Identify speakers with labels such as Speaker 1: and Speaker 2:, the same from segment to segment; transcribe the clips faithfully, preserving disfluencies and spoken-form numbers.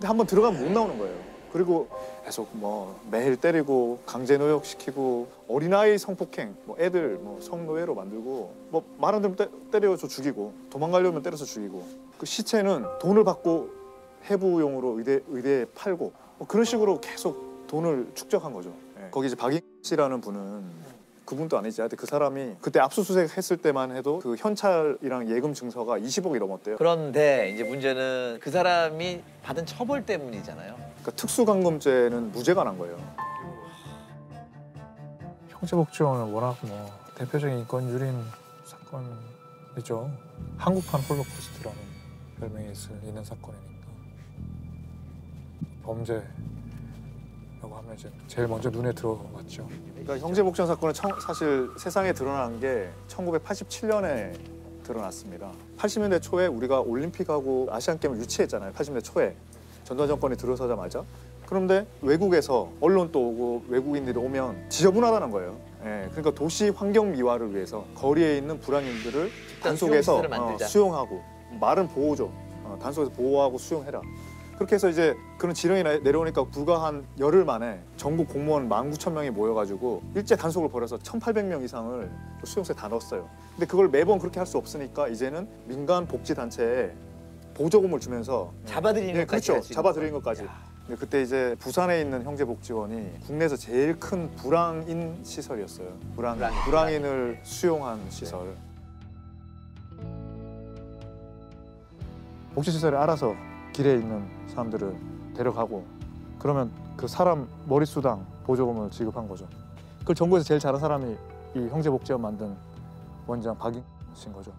Speaker 1: 근데 한번 들어가면 못 나오는 거예요. 그리고 계속 뭐 매일 때리고 강제 노역시키고 어린아이 성폭행, 뭐 애들 뭐 성노예로 만들고 뭐 말 안 들으면 때려서 죽이고 도망가려면 때려서 죽이고 그 시체는 돈을 받고 해부용으로 의대, 의대에 팔고 뭐 그런 식으로 계속 돈을 축적한 거죠. 네. 거기 이제 박인 씨라는 분은 그분도 아니지. 하여튼 그 사람이 그때 압수수색 했을 때만 해도 그 현찰이랑 예금 증서가 이십억이 넘었대요.
Speaker 2: 그런데 이제 문제는 그 사람이 받은 처벌 때문이잖아요.
Speaker 1: 그러니까 특수강금죄는 무죄가 난 거예요.
Speaker 3: 형제복지원은 워낙 뭐 대표적인 인권 유린 사건이죠. 한국판 홀로코스트라는 별명이 있는 사건이니까 범죄라고 하면 이제 제일 먼저 눈에 들어왔죠.
Speaker 1: 그러니까 형제복지원 사건은 청, 사실 세상에 드러난 게 천구백팔십칠 년에 드러났습니다. 팔십 년대 초에 우리가 올림픽하고 아시안게임을 유치했잖아요. 팔십 년대 초에 전두환 정권이 들어서자마자. 그런데 외국에서 언론 또 오고 외국인들이 오면 지저분하다는 거예요. 예, 그러니까 도시 환경 미화를 위해서 거리에 있는 불황인들을 단속해서 어, 수용하고 말은 보호죠. 어, 단속해서 보호하고 수용해라. 그렇게 해서 이제 그런 지령이 내려오니까 불과 한 열흘 만에 전국 공무원 만 구천 명이 모여가지고 일제 단속을 벌여서 천팔백 명 이상을 수용소에 다 넣었어요. 근데 그걸 매번 그렇게 할 수 없으니까 이제는 민간 복지 단체에 보조금을 주면서
Speaker 2: 잡아들이는
Speaker 1: 네,
Speaker 2: 것까지.
Speaker 1: 그렇죠. 잡아들이는 것까지. 근데 그때 이제 부산에 있는 형제복지원이 국내에서 제일 큰 불황인 시설이었어요. 불황, 불황인, 불황인을 수용한 시설. 복지시설에 알아서 길에 있는 사람들을 데려가고 그러면 그 사람 머릿수당 보조금을 지급한 거죠. 그걸 전국에서 제일 잘한 사람이 이 형제복지원 만든 원장 박인 씨인 거죠.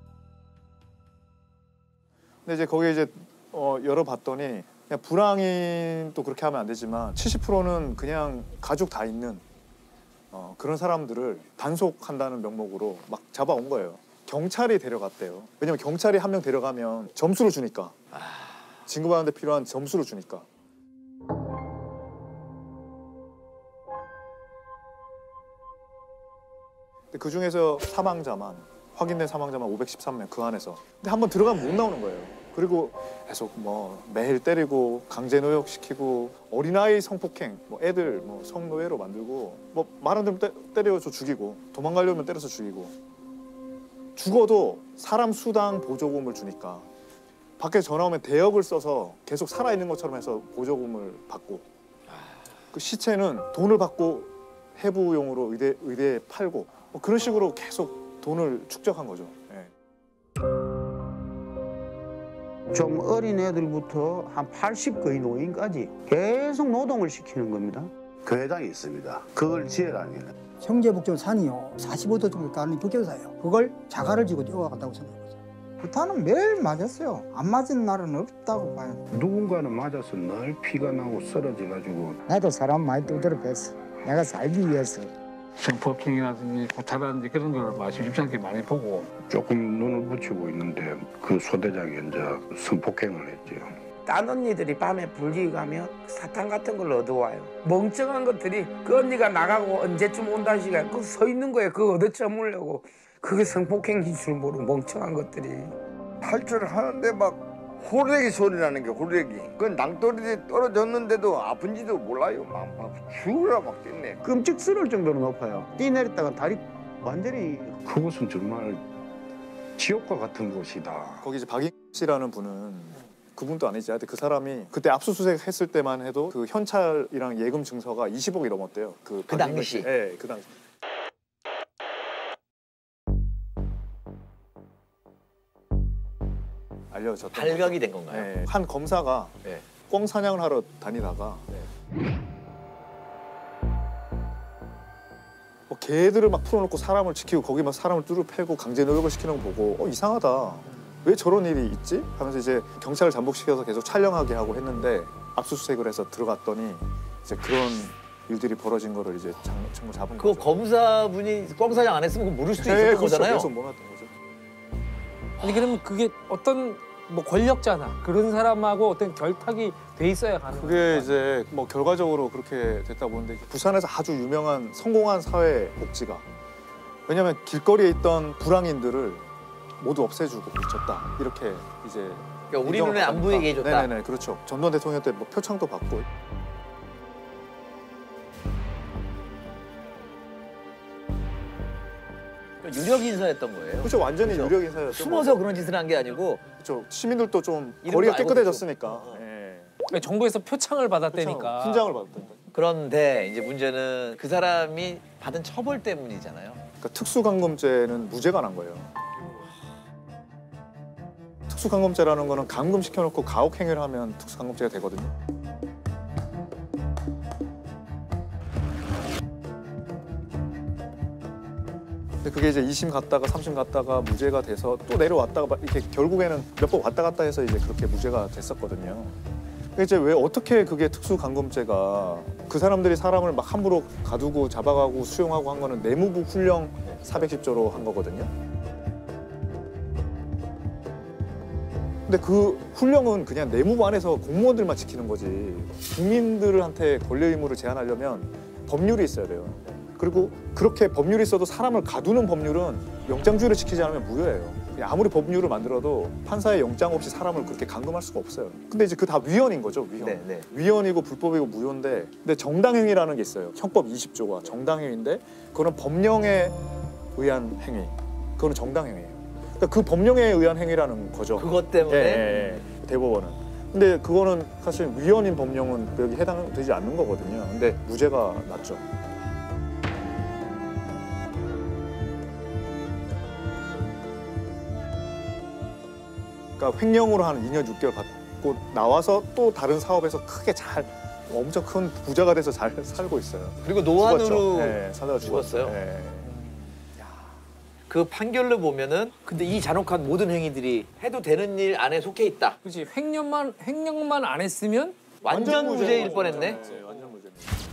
Speaker 1: 근데 이제 거기에 이제 어, 열어봤더니 그냥 불황인도 그렇게 하면 안 되지만 칠십 퍼센트는 그냥 가족 다 있는 어, 그런 사람들을 단속한다는 명목으로 막 잡아온 거예요. 경찰이 데려갔대요. 왜냐면 경찰이 한 명 데려가면 점수를 주니까. 진급하는 데 필요한 점수를 주니까. 근데 그 중에서 사망자만 확인된 사망자만 오백십삼 명 그 안에서. 근데 한번 들어가면 못 나오는 거예요. 그리고 계속 뭐 매일 때리고 강제 노역시키고 어린아이 성폭행, 뭐 애들 뭐 성노예로 만들고 뭐 말 안 들으면 때려서 죽이고 도망가려면 때려서 죽이고 죽어도 사람 수당 보조금을 주니까 밖에서 전화 오면 대역을 써서 계속 살아있는 것처럼 해서 보조금을 받고 그 시체는 돈을 받고 해부용으로 의대, 의대에 팔고 뭐 그런 식으로 계속 돈을 축적한 거죠. 네.
Speaker 4: 좀 어린 애들부터 한 팔십 거의 노인까지 계속 노동을 시키는 겁니다.
Speaker 5: 교회당이 있습니다. 그걸 지으라니까.
Speaker 6: 형제복지원 산이요 사십오 도 정도 가는 국경사예요. 그걸 자가를 지고 뛰어갔다고 생각합니다.
Speaker 7: 구타는 매일 맞았어요. 안 맞은 날은 없다고 봐요.
Speaker 8: 누군가는 맞아서 늘 피가 나고 쓰러져가지고.
Speaker 6: 나도 사람 많이 두드려 뵀어. 내가 살기 위해서.
Speaker 9: 성폭행이라든지 구타라든지 그런 걸 아주 입장기 많이 보고
Speaker 8: 조금 눈을 붙이고 있는데 그 소대장이 이제 성폭행을 했죠.
Speaker 10: 딴 언니들이 밤에 불기 가면 사탕 같은 걸 얻어와요. 멍청한 것들이 그 언니가 나가고 언제쯤 온다는 시간에 그 서 있는 거예요. 그거 얻어쳐먹으려고. 그게 성폭행인 줄 모르고 멍청한 것들이.
Speaker 11: 탈출을 하는데 막 호래기 소리 나는 게 호래기. 그 낭떠러지 떨어졌는데도 아픈지도 몰라요. 막, 막 죽으라 막 뛰네.
Speaker 4: 끔찍스러울 정도로 높아요. 뛰내렸다가 다리 완전히.
Speaker 8: 그곳은 정말 지옥과 같은 곳이다.
Speaker 1: 거기 이제 박인 씨라는 분은 그분도 아니지. 하여튼 그 사람이 그때 압수수색 했을 때만 해도 그 현찰이랑 예금 증서가 이십억이 넘었대요. 그,
Speaker 2: 그 당시?
Speaker 1: 네, 그 당시. 알려졌던
Speaker 2: 발각이 된 건가요?
Speaker 1: 네, 한 검사가
Speaker 2: 네.
Speaker 1: 꿩 사냥을 하러 다니다가 네. 뭐 개들을 막 풀어놓고 사람을 지키고 거기 막 사람을 뚜루 패고 강제 노역을 시키는 거 보고 어 이상하다. 왜 저런 일이 있지? 하면서 이제 경찰을 잠복시켜서 계속 촬영하게 하고 했는데 압수수색을 해서 들어갔더니 이제 그런 일들이 벌어진 거를 이제 정말 잡은
Speaker 2: 그
Speaker 1: 거죠.
Speaker 2: 검사분이 꿩 사냥 안 했으면 그거 모를 수도
Speaker 1: 네,
Speaker 2: 있었던 거잖아요.
Speaker 1: 계속 몰랐던 거죠.
Speaker 12: 아니 그러면 그게 어떤 뭐 권력자나 그런 사람하고 어떤 결탁이 돼 있어야 가능한
Speaker 1: 그게
Speaker 12: 거예요?
Speaker 1: 이제 뭐 결과적으로 그렇게 됐다 보는데 부산에서 아주 유명한 성공한 사회 복지가 왜냐하면 길거리에 있던 불황인들을 모두 없애주고 미쳤다 이렇게 이제
Speaker 2: 그러니까 우리 눈에 안 보이게 해줬다.
Speaker 1: 네네네, 그렇죠. 전두환 대통령 때 뭐 표창도 받고.
Speaker 2: 유력 인사였던 거예요.
Speaker 1: 그렇죠, 완전히
Speaker 2: 그렇죠?
Speaker 1: 유력 인사였죠.
Speaker 2: 숨어서 그런 짓을 한 게 아니고.
Speaker 1: 그렇죠. 시민들도 좀
Speaker 2: 이름도
Speaker 1: 거리가
Speaker 2: 알고
Speaker 1: 깨끗해졌으니까. 예.
Speaker 12: 그러니까 정부에서 표창을 받았다니까.
Speaker 1: 훈장을 받았다니까.
Speaker 2: 그런데 이제 문제는 그 사람이 받은 처벌 때문이잖아요.
Speaker 1: 그러니까 특수감금죄는 무죄가 난 거예요. 특수감금죄라는 거는 감금시켜놓고 가혹행위를 하면 특수감금죄가 되거든요. 근데 그게 이제 이심 갔다가 삼심 갔다가 무죄가 돼서 또 내려왔다가 이렇게 결국에는 몇 번 왔다 갔다 해서 이제 그렇게 무죄가 됐었거든요. 근데 이제 왜 어떻게 그게 특수감금죄가 그 사람들이 사람을 막 함부로 가두고 잡아가고 수용하고 한 거는 내무부 훈령 사백십 조로 한 거거든요. 근데 그 훈령은 그냥 내무부 안에서 공무원들만 지키는 거지 국민들한테 권리 의무를 제한하려면 법률이 있어야 돼요. 그리고 그렇게 법률이 있어도 사람을 가두는 법률은 영장주의를 지키지 않으면 무효예요. 그냥 아무리 법률을 만들어도 판사의 영장 없이 사람을 그렇게 감금할 수가 없어요. 근데 이제 그 다 위헌인 거죠, 위헌.
Speaker 2: 네, 네.
Speaker 1: 위헌이고 불법이고 무효인데 근데 정당행위라는 게 있어요. 형법 이십 조가 정당행위인데 그거는 법령에 의한 행위. 그거는 정당행위예요. 그러니까 그 법령에 의한 행위라는 거죠.
Speaker 2: 그것 때문에?
Speaker 1: 예, 예, 예. 대법원은. 근데 그거는 사실 위헌인 법령은 여기 해당되지 않는 거거든요. 근데 무죄가 났죠. 그러니까 횡령으로 한 이 년 육 개월 받고 나와서 또 다른 사업에서 크게 잘 엄청 큰 부자가 돼서 잘 살고 있어요.
Speaker 2: 그리고 노안으로
Speaker 1: 죽었죠. 네, 살다가
Speaker 2: 죽었어요.
Speaker 1: 네.
Speaker 2: 그 판결로 보면은 근데 이 잔혹한 모든 행위들이 해도 되는 일 안에 속해 있다.
Speaker 12: 그렇지. 횡령만 횡령만 안 했으면
Speaker 2: 완전 무죄일 뻔했네.
Speaker 1: 네, 완전 무죄.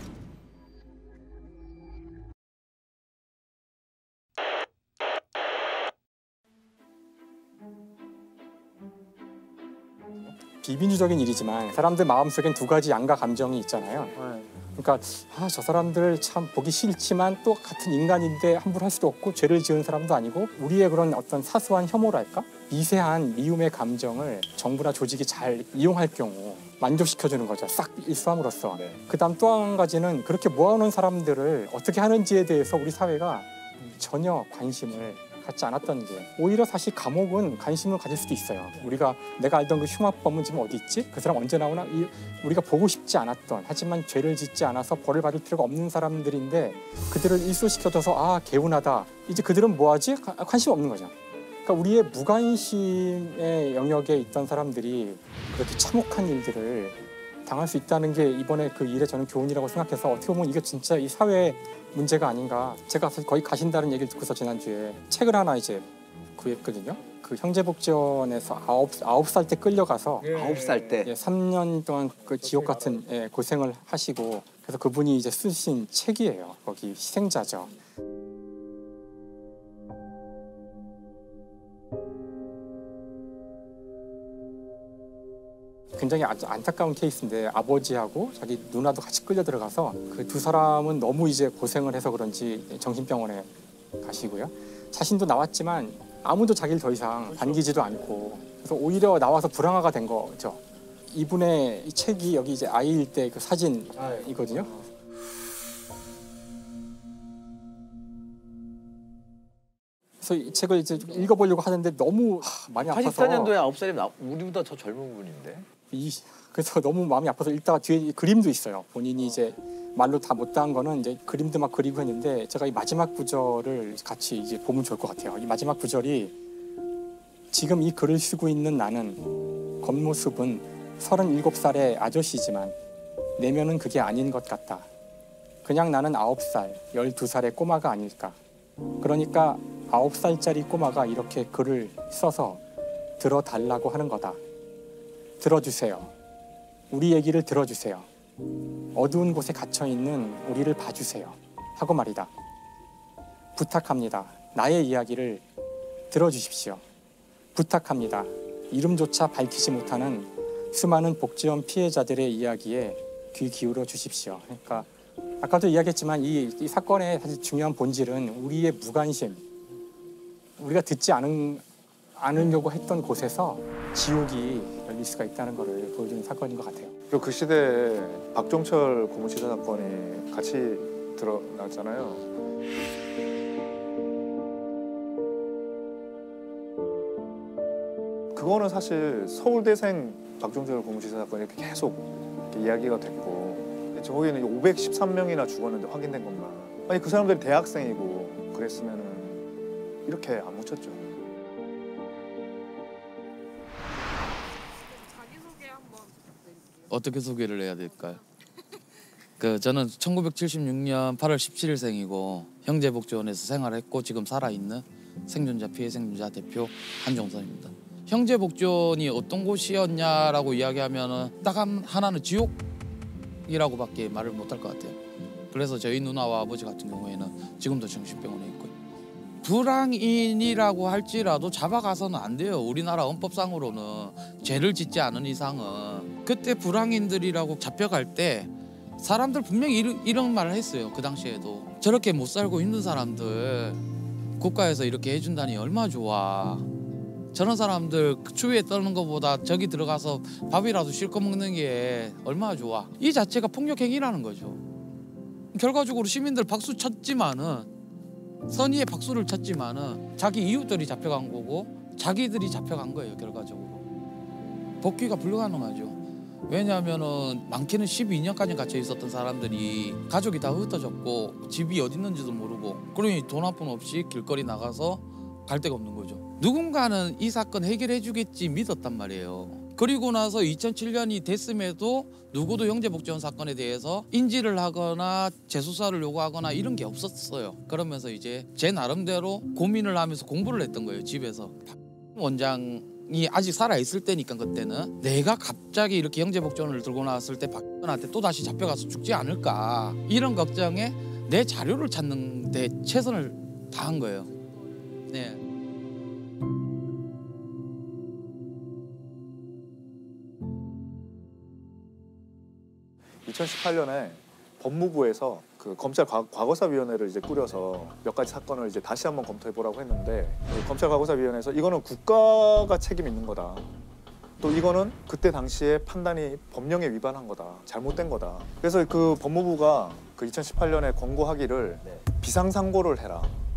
Speaker 3: 비민주적인 일이지만 사람들 마음속엔 두 가지 양가 감정이 있잖아요. 그러니까 아, 저 사람들 참 보기 싫지만 또 같은 인간인데 함부로 할 수도 없고 죄를 지은 사람도 아니고 우리의 그런 어떤 사소한 혐오랄까? 미세한 미움의 감정을 정부나 조직이 잘 이용할 경우 만족시켜주는 거죠. 싹 일수함으로써.
Speaker 1: 네.
Speaker 3: 그다음 또 한 가지는 그렇게 모아놓은 사람들을 어떻게 하는지에 대해서 우리 사회가 전혀 관심을 갖지 않았던 게 오히려 사실 감옥은 관심을 가질 수도 있어요. 우리가 내가 알던 그 흉악범은 지금 어디 있지? 그 사람 언제 나오나? 이, 우리가 보고 싶지 않았던 하지만 죄를 짓지 않아서 벌을 받을 필요가 없는 사람들인데 그들을 일소시켜줘서 아 개운하다. 이제 그들은 뭐하지? 가, 관심 없는 거죠. 그러니까 우리의 무관심의 영역에 있던 사람들이 그렇게 참혹한 일들을 당할 수 있다는 게 이번에 그 일에 저는 교훈이라고 생각해서 어떻게 보면 이게 진짜 이 사회의 문제가 아닌가. 제가 거의 가신다는 얘기를 듣고서 지난주에 책을 하나 이제 구했거든요. 그 형제복지원에서 아홉 아홉 살 때 끌려가서
Speaker 2: 아홉 살 때
Speaker 3: 예, 삼 년 동안 그 지옥 같은 예, 고생을 하시고 그래서 그분이 이제 쓰신 책이에요. 거기 희생자죠. 굉장히 안타까운 케이스인데 아버지하고 자기 누나도 같이 끌려 들어가서 그 두 사람은 너무 이제 고생을 해서 그런지 정신병원에 가시고요. 자신도 나왔지만 아무도 자기를 더 이상 반기지도 않고 그래서 오히려 나와서 불황화가 된 거죠. 이분의 이 책이 여기 이제 아이일 때 그 사진이거든요. 그래서 이 책을 이제 읽어보려고 하는데 너무 하, 많이 아파서
Speaker 2: 팔십사 년도에 아홉 살이면 우리보다 더 젊은 분인데.
Speaker 3: 이, 그래서 너무 마음이 아파서 읽다가 뒤에 그림도 있어요. 본인이 이제 말로 다 못다한 거는 이제 그림도 막 그리고 했는데 제가 이 마지막 구절을 같이 이제 보면 좋을 것 같아요. 이 마지막 구절이 지금 이 글을 쓰고 있는 나는 겉모습은 서른일곱 살의 아저씨지만 내면은 그게 아닌 것 같다. 그냥 나는 아홉 살, 열두 살의 꼬마가 아닐까. 그러니까 아홉 살짜리 꼬마가 이렇게 글을 써서 들어달라고 하는 거다. 들어주세요. 우리 얘기를 들어주세요. 어두운 곳에 갇혀있는 우리를 봐주세요. 하고 말이다. 부탁합니다. 나의 이야기를 들어주십시오. 부탁합니다. 이름조차 밝히지 못하는 수많은 복지원 피해자들의 이야기에 귀 기울여 주십시오. 그러니까 아까도 이야기했지만 이, 이 사건의 사실 중요한 본질은 우리의 무관심. 우리가 듣지 않은 않으려고 했던 곳에서 지옥이 열릴 수가 있다는 것을 보여주는 사건인 것 같아요.
Speaker 1: 그리고 그 시대에 박종철 고문치사 사건이 같이 드러났잖아요. 그거는 사실 서울대생 박종철 고문치사 사건이 이렇게 계속 이렇게 이야기가 됐고 저기는 오백십삼 명이나 죽었는데 확인된 것만. 아니 그 사람들이 대학생이고 그랬으면은 이렇게 안 묻혔죠.
Speaker 13: 어떻게 소개를 해야 될까요? 그 저는 천구백칠십육 년 팔월 십칠일생이고 형제복지원에서 생활했고 지금 살아있는 생존자 피해 생존자 대표 한종선입니다. 형제복지원이 어떤 곳이었냐라고 이야기하면은 딱 하나는 지옥이라고밖에 말을 못할 것 같아요. 그래서 저희 누나와 아버지 같은 경우에는 지금도 정신병원에 있고요. 불황인이라고 할지라도 잡아가서는 안 돼요. 우리나라 헌법상으로는 죄를 짓지 않은 이상은. 그때 불황인들이라고 잡혀갈 때 사람들 분명히 이런, 이런 말을 했어요. 그 당시에도. 저렇게 못 살고 힘든 사람들 국가에서 이렇게 해준다니 얼마나 좋아. 저런 사람들 추위에 떠는 것보다 저기 들어가서 밥이라도 실컷 먹는 게 얼마나 좋아. 이 자체가 폭력행위라는 거죠. 결과적으로 시민들 박수 쳤지만은 선의의 박수를 쳤지만은 자기 이웃들이 잡혀간 거고 자기들이 잡혀간 거예요. 결과적으로. 복귀가 불가능하죠. 왜냐하면은 많게는 십이 년까지 갇혀 있었던 사람들이 가족이 다 흩어졌고 집이 어디 있는지도 모르고 그러니 돈 한 푼 없이 길거리 나가서 갈 데가 없는 거죠. 누군가는 이 사건 해결해 주겠지 믿었단 말이에요. 그리고 나서 이천칠 년이 됐음에도 누구도 형제복지원 사건에 대해서 인지를 하거나 재수사를 요구하거나 이런 게 없었어요. 그러면서 이제 제 나름대로 고민을 하면서 공부를 했던 거예요. 집에서. 원장이 아직 살아있을 때니까 그때는 내가 갑자기 이렇게 형제복지원을 들고 나왔을 때 박근한테 또다시 잡혀가서 죽지 않을까 이런 걱정에 내 자료를 찾는 데 최선을 다한 거예요. 네.
Speaker 1: 이천십팔 년에 법무부에서 그 검찰 과, 과거사위원회를 이제 꾸려서 몇 가지 사건을 이제 다시 한번 검토해 보라고 했는데 검찰 과거사위원회에서 이거는 국가가 책임 있는 거다. 또 이거는 그때 당시에 판단이 법령에 위반한 거다. 잘못된 거다. 그래서 그 법무부가 그 이천십팔 년에 권고하기를 네. 비상상고를 해라.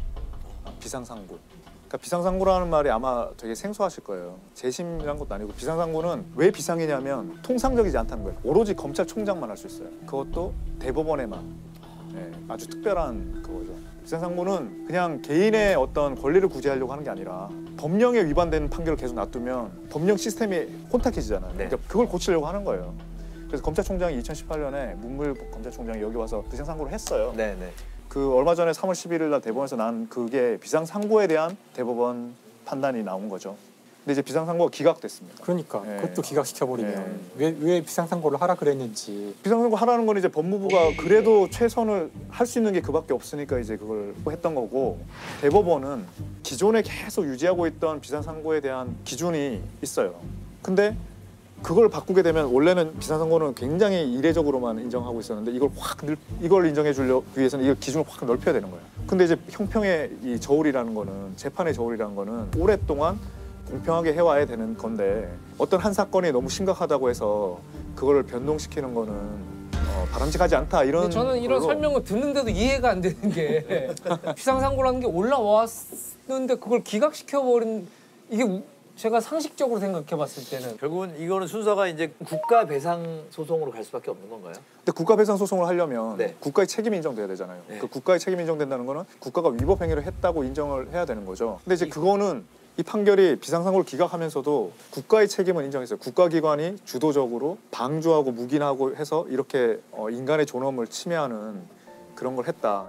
Speaker 1: 비상상고. 그러니까 비상상고라는 말이 아마 되게 생소하실 거예요. 재심이란 것도 아니고 비상상고는 왜 비상이냐면 통상적이지 않다는 거예요. 오로지 검찰총장만 할 수 있어요. 그것도 대법원에만. 네, 아주 특별한 그거죠. 비상상고는 그냥 개인의 어떤 권리를 구제하려고 하는 게 아니라 법령에 위반되는 판결을 계속 놔두면 법령 시스템이 혼탁해지잖아요. 네. 그러니까 그걸 고치려고 하는 거예요. 그래서 검찰총장이 이천십팔 년에 문물 검찰총장이 여기 와서 비상상고를 했어요.
Speaker 2: 네, 네.
Speaker 1: 그 얼마 전에 삼월 십일일 날 대법원에서 난 그게 비상상고에 대한 대법원 판단이 나온 거죠. 근데 이제 비상상고가 기각됐습니다.
Speaker 3: 그러니까
Speaker 1: 네.
Speaker 3: 그것도 기각시켜버리면
Speaker 1: 네.
Speaker 3: 왜, 왜 비상상고를 하라 그랬는지.
Speaker 1: 비상상고 하라는 건 이제 법무부가 그래도 최선을 할 수 있는 게 그밖에 없으니까 이제 그걸 했던 거고 대법원은 기존에 계속 유지하고 있던 비상상고에 대한 기준이 있어요. 근데 그걸 바꾸게 되면 원래는 비상상고는 굉장히 이례적으로만 인정하고 있었는데 이걸 확 늘, 이걸 인정해 주려기 위해서는 이 기준을 확 넓혀야 되는 거예요. 근데 이제 형평의 이 저울이라는 거는 재판의 저울이라는 거는 오랫동안 공평하게 해와야 되는 건데 어떤 한 사건이 너무 심각하다고 해서 그거를 변동시키는 거는 어, 바람직하지 않다 이런.
Speaker 12: 저는 이런
Speaker 1: 걸로.
Speaker 12: 설명을 듣는데도 이해가 안 되는 게 비상상고라는 게 올라왔는데 그걸 기각시켜 버린 이게. 제가 상식적으로 생각해봤을 때는
Speaker 2: 결국은 이거는 순서가 이제 국가 배상 소송으로 갈 수밖에 없는 건가요?
Speaker 1: 근데 국가 배상 소송을 하려면
Speaker 2: 네.
Speaker 1: 국가의 책임이 인정돼야 되잖아요.
Speaker 2: 네.
Speaker 1: 그 국가의 책임이 인정된다는 거는 국가가 위법 행위를 했다고 인정을 해야 되는 거죠. 근데 이제 그거는 이 판결이 비상상고를 기각하면서도 국가의 책임을 인정했어요. 국가기관이 주도적으로 방조하고 묵인하고 해서 이렇게 어, 인간의 존엄을 침해하는 그런 걸 했다.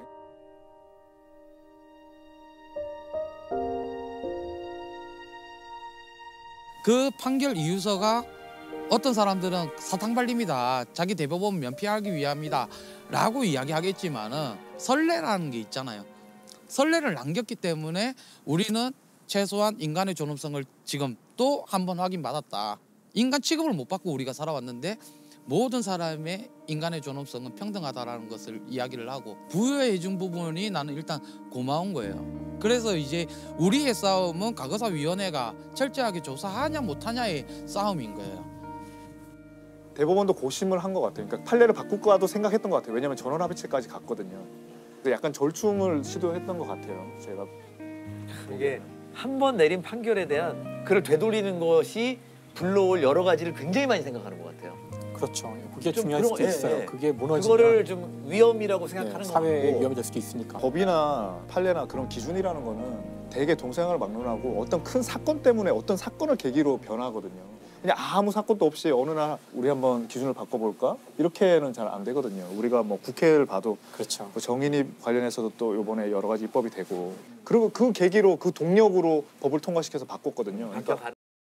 Speaker 13: 그 판결 이유서가 어떤 사람들은 사탕발림이다. 자기 대법원 면피하기 위함이다. 라고 이야기하겠지만은 선례라는 게 있잖아요. 선례를 남겼기 때문에 우리는 최소한 인간의 존엄성을 지금 또 한 번 확인받았다. 인간 취급을 못 받고 우리가 살아왔는데 모든 사람의 인간의 존엄성은 평등하다라는 것을 이야기를 하고 부여해 준 부분이 나는 일단 고마운 거예요. 그래서 이제 우리의 싸움은 과거사위원회가 철저하게 조사하냐 못하냐의 싸움인 거예요.
Speaker 1: 대법원도 고심을 한 것 같아요. 그러니까 판례를 바꿀까도 생각했던 것 같아요. 왜냐하면 전원합의체까지 갔거든요. 근데 약간 절충을 시도했던 것 같아요. 제가
Speaker 2: 이게 한 번 내린 판결에 대한 그걸 되돌리는 것이 불러올 여러 가지를 굉장히 많이 생각하는 것 같아요.
Speaker 3: 그렇죠. 그게
Speaker 2: 좀
Speaker 3: 중요할
Speaker 2: 그런-
Speaker 3: 수도
Speaker 2: 예,
Speaker 3: 있어요.
Speaker 2: 예.
Speaker 3: 그게 무너지면
Speaker 2: 그거를 좀 위험이라고 생각하는
Speaker 3: 네,
Speaker 2: 것
Speaker 3: 사회에
Speaker 2: 같고
Speaker 3: 위험이 될 수도 있으니까.
Speaker 1: 법이나 판례나 그런 기준이라는 거는 대개 동생을 막론하고 어떤 큰 사건 때문에 어떤 사건을 계기로 변하거든요. 그냥 아무 사건도 없이 어느 날 우리 한번 기준을 바꿔볼까? 이렇게는 잘 안 되거든요. 우리가 뭐 국회를 봐도
Speaker 3: 그렇죠.
Speaker 1: 뭐 정인입 관련해서도 또 이번에 여러 가지 입법이 되고 그리고 그 계기로 그 동력으로 법을 통과시켜서 바꿨거든요. 그러니까